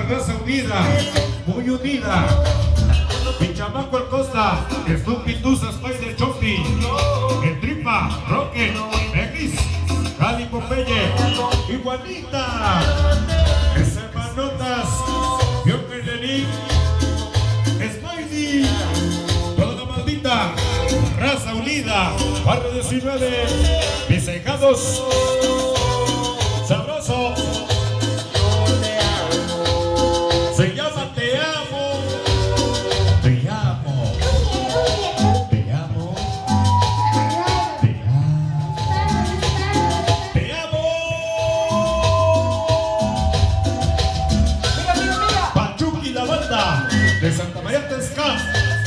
raza unida, muy unida. Mi chamaco el Costa, Snoopy, Tusa, Spider, Choppy, el Tripa, Rocket, X, Cali, Popeye, Iguanita, Hermanotas, Joker, Lenín, Smiley, toda la maldita raza unida, barrio 19, mis ahijados, sabroso. Se llama Te Amo, Te Amo, Te Amo, Te Amo, Te Amo. Pachuqui, la banda de Santa María Texcán.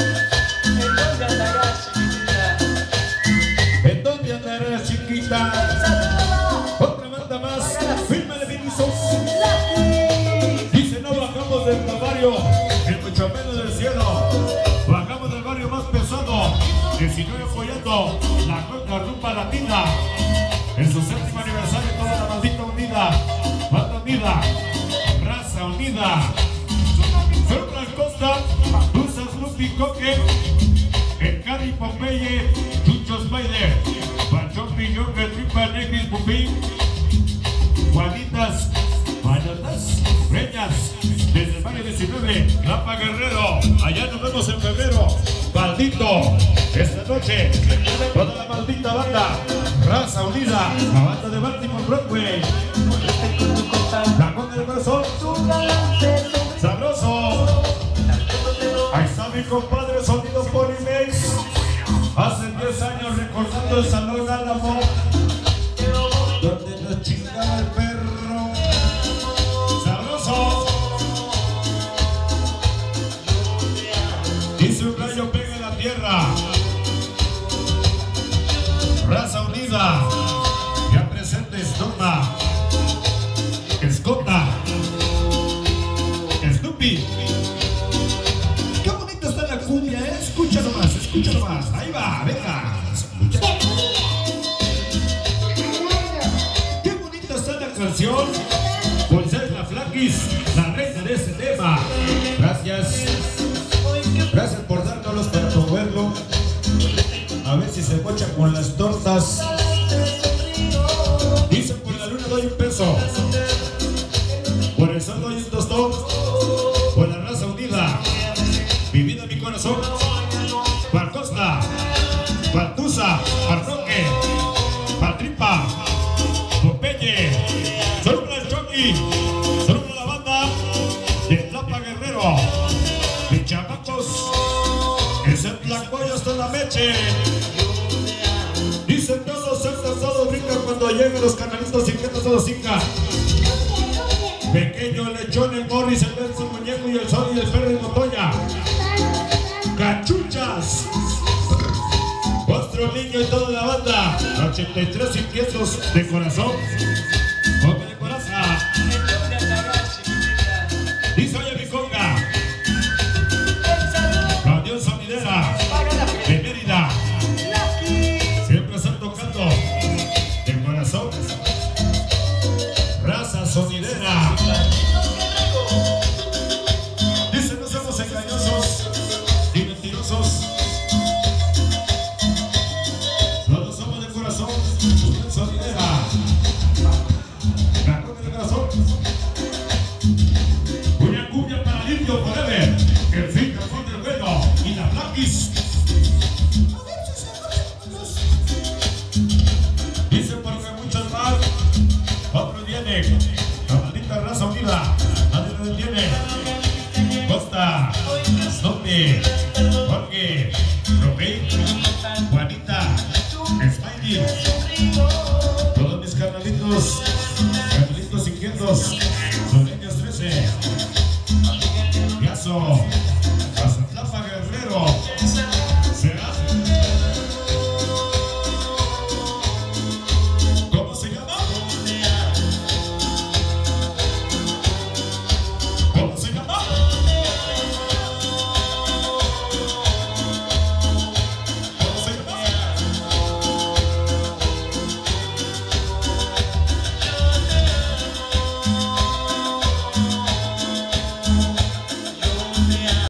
¿En dónde andarás, chiquita? Otra banda más, fírmale Vinicius. Dice, no bajamos del Calvario, ni mucho menos del cielo. Bajamos del barrio más pesado, 19 apoyando la rumba latina. En su 7º aniversario, toda la maldita unida, banda unida, raza unida. Fernan Costa, Tusa, Snoopy, Coque, el Cali, Popeye, Chucho, Spider, Panchón, Piñón, Tripa, Negris, Pupín, Juanitas, Manotas, Reñas, desde el barrio 19, Lapa Guerrero, allá nos vemos en febrero, maldito, esta noche, toda la maldita banda, raza unida, la banda de Baltimore, Broadway, la con del corazón, sabroso, ahí está mi compadre, sonido Polimex, hace 10 años recordando el Salón Álamo, donde nos chingaba el perro, sabroso, dice un rayo pega en la tierra, raza unida, ya presente Storma, Escota, Snoopy. Qué bonita está la cumbia, escucha nomás, ahí va, venga. Qué bonita está la canción, pues es la Flaquis, la reina de este tema. Gracias por dárnoslos para promoverlo. A ver si se mocha con las tortas. Dice, por la luna doy un peso, por el sol doy un tostón, por la raza unida, mi vida, mi corazón, para Costa, para Tusa, para Roque, para Tripa, Popeye, solo para el Chucky, solo para la banda de Lapa Guerrero, mis chamacos, es el Tlacoyo hasta la meche. Dicen todos, saltan todos, brincan cuando llegan los canalitos y quedan todos cinca. Pequeño Lechón, el Morris, el Benzo, el Muñeco y el Sol y el Perro y Montoya. Cachuchas, Ostro Niño y toda la banda. 83 inquietos de corazón. Coque de coraza. Dice, oye mi conga. Canción sonidera de Mérida. Siempre están tocando de corazón. Raza sonidera. Dice, no somos engañosos ni mentirosos. Todos somos de corazón. Sonidera. La coca de corazón. Una cumbia para limpio forever. El fin del bueno y la Flaquis. Dice, porque muchos más. Otro viene, la maldita raza unida, nadie lo detiene. Costa, Snoopy,